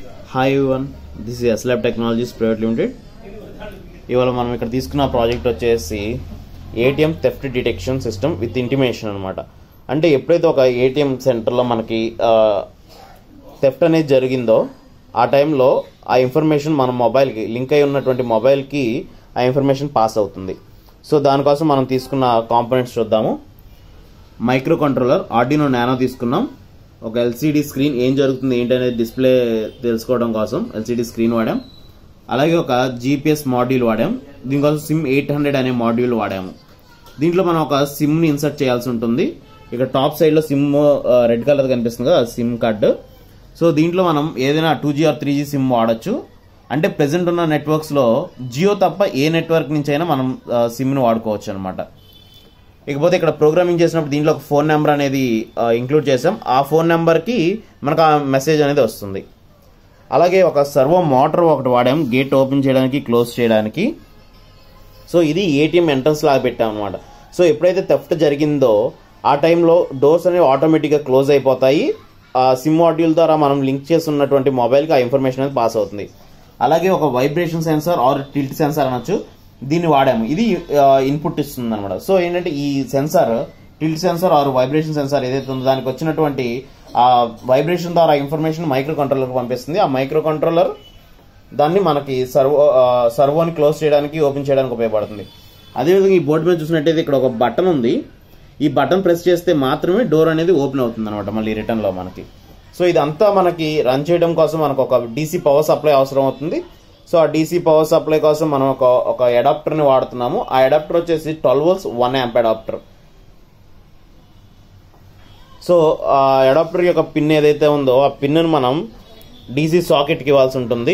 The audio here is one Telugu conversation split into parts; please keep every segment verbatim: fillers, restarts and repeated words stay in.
Hi everyone, this is S Lab Technologies Private Limited. ఇవాళ మనం ఇక్కడ తీసుకున్న ప్రాజెక్ట్ వచ్చేసి ATM theft detection system with intimation అనమాట. అంటే ఎప్పుడైతే ఒక ఏటీఎం సెంటర్లో మనకి థెఫ్ట్ అనేది జరిగిందో ఆ టైంలో ఆ ఇన్ఫర్మేషన్ మన మొబైల్కి లింక్ అయి ఉన్నటువంటి మొబైల్కి ఆ ఇన్ఫర్మేషన్ పాస్ అవుతుంది. సో దానికోసం మనం తీసుకున్న కాంపోనెంట్స్ చూద్దాము. మైక్రో కంట్రోలర్ ఆర్డినో నానో తీసుకున్నాం. ఒక ఎల్సిడి స్క్రీన్ ఏం జరుగుతుంది ఏంటనేది డిస్ప్లే తెలుసుకోవడం కోసం ఎల్సిడి స్క్రీన్ వాడాం. అలాగే ఒక జీపీఎస్ మాడ్యూల్ వాడాం. దీనికోసం సిమ్ ఎయిట్ హండ్రెడ్ అనే మాడ్యూల్ వాడాము. దీంట్లో మనం ఒక సిమ్ని ఇన్సర్ట్ చేయాల్సి ఉంటుంది. ఇక్కడ టాప్ సైడ్లో సిమ్ రెడ్ కలర్ కనిపిస్తుంది కదా, సిమ్ కార్డు. సో దీంట్లో మనం ఏదైనా two G or three G SIM వాడచ్చు. అంటే ప్రెసెంట్ ఉన్న నెట్వర్క్స్లో జియో తప్ప ఏ నెట్వర్క్ నుంచి అయినా మనం సిమ్ని వాడుకోవచ్చు అనమాట. ఇకపోతే ఇక్కడ ప్రోగ్రామింగ్ చేసినప్పుడు దీంట్లో ఒక ఫోన్ నెంబర్ అనేది ఇంక్లూడ్ చేసాం. ఆ ఫోన్ నెంబర్కి మనకు ఆ మెసేజ్ అనేది వస్తుంది. అలాగే ఒక సర్వో మోటార్ ఒకటి వాడాం గేట్ ఓపెన్ చేయడానికి క్లోజ్ చేయడానికి. సో ఇది ఏటీఎం ఎంట్రన్స్ లాగా పెట్టాం అనమాట. సో ఎప్పుడైతే థెఫ్ట్ జరిగిందో ఆ టైంలో డోర్స్ అనేవి ఆటోమేటిక్గా క్లోజ్ అయిపోతాయి. ఆ సిమ్ మాడ్యూల్ ద్వారా మనం లింక్ చేస్తున్నటువంటి మొబైల్కి ఆ ఇన్ఫర్మేషన్ అనేది పాస్ అవుతుంది. అలాగే ఒక vibration sensor or tilt sensor అనొచ్చు, దీన్ని వాడాము. ఇది ఇన్పుట్ ఇస్తుంది అనమాట. సో ఏంటంటే ఈ sensor tilt sensor or vibration sensor ఏదైతే ఉందో దానికి వచ్చినటువంటి ఆ వైబ్రేషన్ ద్వారా ఇన్ఫర్మేషన్ మైక్రో కంట్రోలర్కి పంపిస్తుంది. ఆ మైక్రో కంట్రోలర్ దాన్ని మనకి సర్వో సర్వోని క్లోజ్ చేయడానికి ఓపెన్ చేయడానికి ఉపయోగపడుతుంది. అదేవిధంగా ఈ బోర్డు మీద చూసినట్టయితే ఇక్కడ ఒక బటన్ ఉంది. ఈ బటన్ ప్రెస్ చేస్తే మాత్రమే డోర్ అనేది ఓపెన్ అవుతుంది అనమాట మళ్ళీ రిటర్న్లో మనకి. సో ఇదంతా మనకి రన్ చేయడం కోసం మనకు ఒక డీసీ పవర్ సప్లై అవసరం అవుతుంది. సో ఆ డీసీ పవర్ సప్లై కోసం మనం ఒక ఒక అడాప్టర్ని వాడుతున్నాము. ఆ అడాప్టర్ వచ్చేసి twelve volts one amp adapter. So ఆ అడాప్టర్ యొక్క పిన్ ఏదైతే ఉందో ఆ పిన్ను మనం డీసీ సాకెట్కి ఇవ్వాల్సి ఉంటుంది.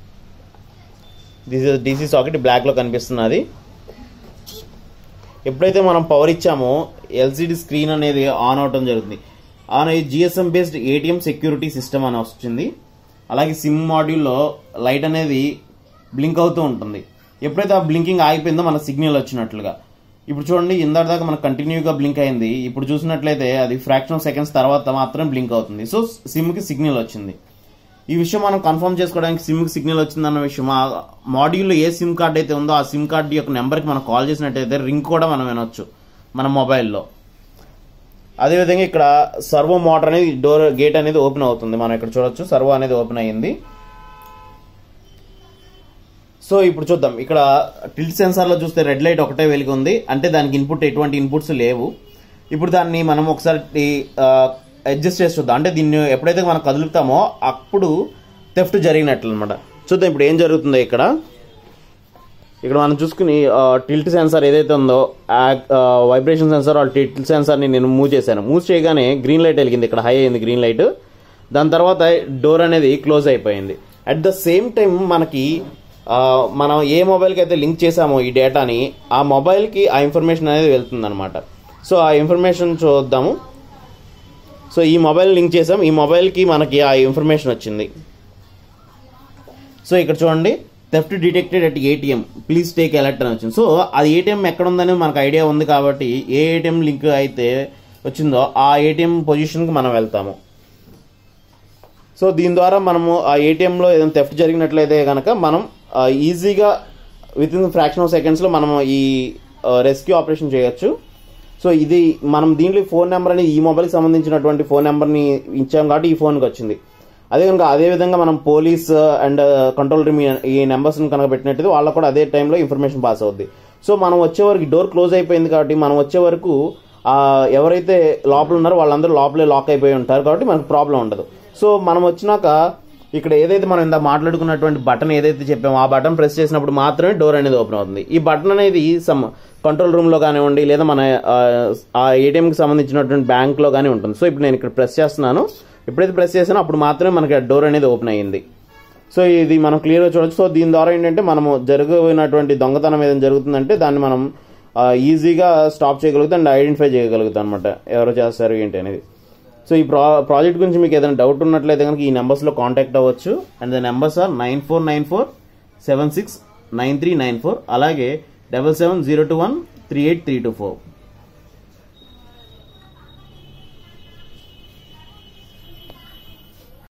దిస్ డీసీ సాకెట్ బ్లాక్లో కనిపిస్తున్నది. ఎప్పుడైతే మనం పవర్ ఇచ్చామో ఎల్సిడి స్క్రీన్ అనేది ఆన్ అవటం జరుగుతుంది. ఆన్ అయ్యి GSM based ATM security system అని వచ్చింది. అలాగే సిమ్ మాడ్యూల్లో లైట్ అనేది బ్లింక్ అవుతూ ఉంటుంది. ఎప్పుడైతే ఆ బ్లింకింగ్ ఆగిపోయిందో మన సిగ్నల్ వచ్చినట్లుగా. ఇప్పుడు చూడండి, ఇందాక దాకా మనకు కంటిన్యూగా బ్లింక్ అయింది. ఇప్పుడు చూసినట్లయితే అది ఫ్రాక్షన్ ఆఫ్ సెకండ్స్ తర్వాత మాత్రం బ్లింక్ అవుతుంది. సో సిమ్కి సిగ్నల్ వచ్చింది. ఈ విషయం మనం కన్ఫర్మ్ చేసుకోవడానికి సిమ్కి సిగ్నల్ వచ్చిందన్న విషయం ఆ మాడ్యూల్లో ఏ సిమ్ కార్డ్ అయితే ఉందో ఆ సిమ్ కార్డ్ యొక్క నెంబర్కి మనం కాల్ చేసినట్టయితే రింగ్ కూడా మనం వినొచ్చు మన మొబైల్లో. అదేవిధంగా ఇక్కడ సర్వో మోటార్ అనేది డోర్ గేట్ అనేది ఓపెన్ అవుతుంది. మనం ఇక్కడ చూడొచ్చు సర్వో అనేది ఓపెన్ అయ్యింది. సో ఇప్పుడు చూద్దాం. ఇక్కడ టిల్ట్ సెన్సార్లో చూస్తే రెడ్ లైట్ ఒకటే వెలిగి ఉంది. అంటే దానికి ఇన్పుట్ ఎటువంటి ఇన్పుట్స్ లేవు. ఇప్పుడు దాన్ని మనం ఒకసారి అడ్జస్ట్ చేసి చూద్దాం. అంటే దీన్ని ఎప్పుడైతే మనం కదులుతామో అప్పుడు థెఫ్ట్ జరిగినట్లు అనమాట. చూద్దాం ఇప్పుడు ఏం జరుగుతుందో. ఇక్కడ ఇక్కడ మనం చూసుకుని టిల్ట్ సెన్సార్ ఏదైతే ఉందో వైబ్రేషన్ సెన్సార్ ఆ టిల్ట్ సెన్సార్ని నేను మూవ్ చేశాను. మూవ్ చేయగానే గ్రీన్ లైట్ వెలిగింది. ఇక్కడ హై అయింది గ్రీన్ లైట్. దాని తర్వాత డోర్ అనేది క్లోజ్ అయిపోయింది. అట్ ద సేమ్ టైం మనకి మనం ఏ మొబైల్కి అయితే లింక్ చేసామో ఈ డేటాని ఆ మొబైల్కి ఆ ఇన్ఫర్మేషన్ అనేది వెళ్తుంది అనమాట. సో ఆ ఇన్ఫర్మేషన్ చూద్దాము. సో ఈ మొబైల్ లింక్ చేసాం. ఈ మొబైల్కి మనకి ఆ ఇన్ఫర్మేషన్ వచ్చింది. సో ఇక్కడ చూడండి, theft detected at ATM please take alert అని వచ్చింది. సో అది ఏటీఎం ఎక్కడ ఉందనేది మనకు ఐడియా ఉంది కాబట్టి ఏ ఏటీఎం లింక్ అయితే వచ్చిందో ఆ ఏటీఎం పొజిషన్కి మనం వెళ్తాము. సో దీని ద్వారా మనము ఆ ఏటీఎంలో ఏదైనా థెఫ్ట్ జరిగినట్లయితే కనుక మనం ఈజీగా విత్ ఇన్ ఫ్రాక్షన్ ఆఫ్ సెకండ్స్లో మనం ఈ రెస్క్యూ ఆపరేషన్ చేయొచ్చు. సో ఇది మనం దీంట్లో ఫోన్ నెంబర్ అనేది ఈ మొబైల్కి సంబంధించినటువంటి ఫోన్ నెంబర్ని ఇచ్చాం కాబట్టి ఈ ఫోన్కి వచ్చింది. అదే కనుక అదేవిధంగా మనం పోలీస్ అండ్ కంట్రోల్ రూమ్ ఈ నెంబర్స్ని కనుక పెట్టినట్టు వాళ్ళకు కూడా అదే టైంలో ఇన్ఫర్మేషన్ పాస్ అవుద్ది. సో మనం వచ్చే వరకు డోర్ క్లోజ్ అయిపోయింది కాబట్టి మనం వచ్చే వరకు ఎవరైతే లోపల ఉన్నారో వాళ్ళందరూ లోపలే లాక్ అయిపోయి ఉంటారు కాబట్టి మనకు ప్రాబ్లం ఉండదు. సో మనం వచ్చినాక ఇక్కడ ఏదైతే మనం ఇంత మాట్లాడుకున్నటువంటి బటన్ ఏదైతే చెప్పామో ఆ బటన్ ప్రెస్ చేసినప్పుడు మాత్రమే డోర్ అనేది ఓపెన్ అవుతుంది. ఈ బటన్ అనేది సమ్ కంట్రోల్ రూమ్లో కానివ్వండి లేదా మన ఆ ఏటీఎంకి సంబంధించినటువంటి బ్యాంక్లో కానీ ఉంటుంది. సో ఇప్పుడు నేను ఇక్కడ ప్రెస్ చేస్తున్నాను. ఎప్పుడైతే ప్రెస్ చేసానో అప్పుడు మాత్రమే మనకి డోర్ అనేది ఓపెన్ అయ్యింది. సో ఇది మనం క్లియర్గా చూడొచ్చు. సో దీని ద్వారా ఏంటంటే మనము జరగబోయినటువంటి దొంగతనం ఏదైనా జరుగుతుందంటే దాన్ని మనం ఈజీగా స్టాప్ చేయగలుగుతాం అండ్ ఐడెంటిఫై చేయగలుగుతాం అనమాట ఎవరు చేస్తారు ఏంటి అనేది. సో ఈ ప్రా ప్రాజెక్ట్ గురించి మీకు ఏదైనా డౌట్ ఉన్నట్లయితే కనుక ఈ నెంబర్స్లో కాంటాక్ట్ అవ్వచ్చు. And the numbers are nine four nine four seven six nine three nine four అలాగే double seven zero two one three eight three two four.